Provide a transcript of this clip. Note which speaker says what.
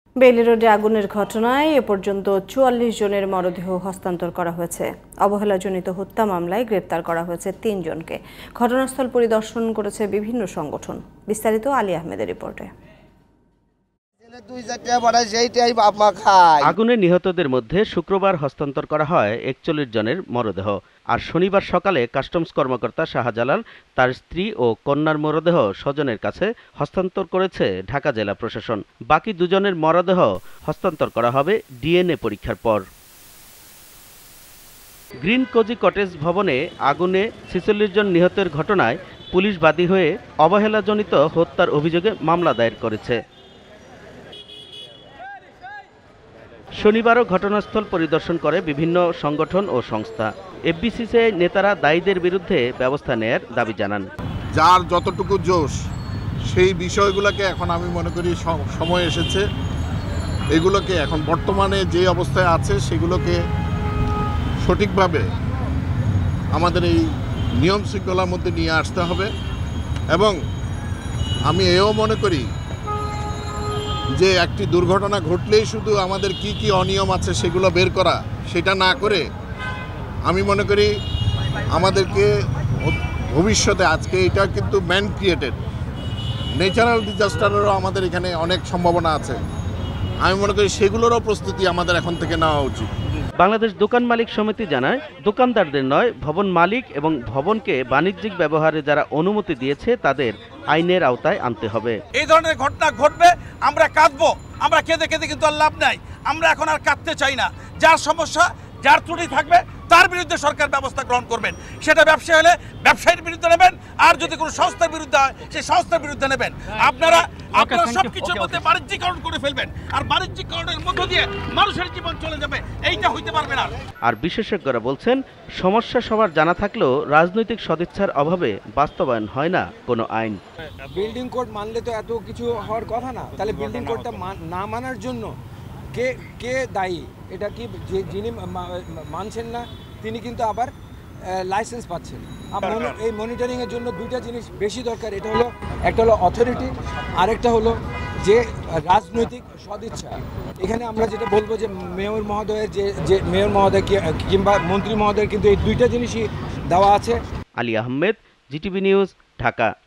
Speaker 1: Bailey রোডে আগুনের ঘটনায় এ পর্যন্ত ৪৪ জনের মরদেহ হস্তান্তর করা হয়েছে। অবহেলাজনিত হত্যা মামলায় গ্রেপ্তার করা হয়েছে ৩ জনকে। ঘটনাস্থল পরিদর্শন করেছে বিভিন্ন সংগঠন। বিস্তারিত আলী আহমেদের রিপোর্টে।
Speaker 2: আগুনে নিহতদের মধ্যে শুক্রবার হস্তান্তর করা হয় ৪১ জনের মরদেহ। আর শনিবার সকালে কাস্টমস কর্মকর্তা শাহজালাল তার স্ত্রী ও কন্যার মরদেহ স্বজনের কাছে হস্তান্তর করেছে ঢাকা জেলা প্রশাসন। বাকি 2 জনের মরদেহ হস্তান্তর করা হবে ডিএনএ পরীক্ষার পর। গ্রিন কোজি কটেজ ভবনে আগুনে ৪৬ জন নিহতের ঘটনায় পুলিশ বাদী হয়ে অবহেলাজনিত হত্যার অভিযোগে মামলা দায়ের করেছে। শনিবারও ঘটনাস্থল পরিদর্শন করে বিভিন্ন সংগঠন ও সংস্থা। এফবিসিসিআই নেতারা দায়ীদের বিরুদ্ধে ব্যবস্থা নেয়ার দাবি জানান।
Speaker 3: যার যতটুকু জোশ সেই বিষয়গুলোকে এখন আমি মনে করি সময় এসেছে এগুলোকে এখন বর্তমানে যে অবস্থায় আছে সেগুলোকে সঠিকভাবে আমাদের এই নিয়ম শৃঙ্খলার মধ্যে নিয়ে আসতে হবে। এবং আমি এও মনে করি যে একটি দুর্ঘটনা ঘটলেই শুধু আমাদের কি কি অনিয়ম আছে সেগুলো বের করা, সেটা না করে আমি মনে করি আমাদেরকে ভবিষ্যতে, আজকে এটা কিন্তু ম্যান ক্রিয়েটেড, ন্যাচারাল ডিজাস্টারেরও আমাদের এখানে অনেক সম্ভাবনা আছে। আমি মনে করি সেগুলোরও প্রস্তুতি আমাদের এখন থেকে নেওয়া উচিত।
Speaker 2: বাংলাদেশ দোকান মালিক সমিতি জানায়, দোকানদারদের নয়, ভবন মালিক এবং ভবনকে বাণিজ্যিক ব্যবহারে যারা অনুমতি দিয়েছে তাদের আইনের আওতায় আনতে হবে।
Speaker 4: এই ধরনের ঘটনা ঘটবে, আমরা কাঁদবো, আমরা কেঁদে কেঁদে কিন্তু আর লাভ নাই। আমরা এখন আর কাঁদতে চাই না। যার সমস্যা, যার ত্রুটি থাকবে তার বিরুদ্ধে সরকার ব্যবস্থা গ্রহণ করবেন। সেটা ব্যবসা হলে ব্যবসায়ীর বিরুদ্ধে নেবেন, আর যদি কোনো সংস্থার বিরুদ্ধে হয় সেই সংস্থার বিরুদ্ধে নেবেন। আপনারা সবকিছুর মধ্যে বাণিজ্যিকরণ করে ফেলবেন, আর বাণিজ্যিকরণের মধ্য দিয়ে মানুষের জীবন চলে যাবে, এইটা হইতে পারবে না।
Speaker 2: আর বিশেষজ্ঞরা বলছেন, সমস্যা সবার জানা থাকলেও রাজনৈতিক সদিচ্ছার অভাবে বাস্তবায়ন হয় না কোনো আইন।
Speaker 5: বিল্ডিং কোড মানলে তো এত কিছু হওয়ার কথা না। তাহলে বিল্ডিং কোডটা না মানার জন্য কে দায়ী? এটা কি যিনি মানছেন না তিনি কিন্তু আবার লাইসেন্স পাচ্ছেন। এই মনিটরিংয়ের জন্য 2টা জিনিস বেশি দরকার। এটা হলো, একটা হলো অথরিটি, আরেকটা হলো যে রাজনৈতিক সদিচ্ছা। এখানে আমরা যেটা বলবো যে মেয়র মহোদয়ের যে মেয়র মহোদয় কিংবা মন্ত্রী মহোদয়ের কিন্তু এই 2টা জিনিসই দেওয়া আছে।
Speaker 2: Ali Ahmed, GTV news, Dhaka.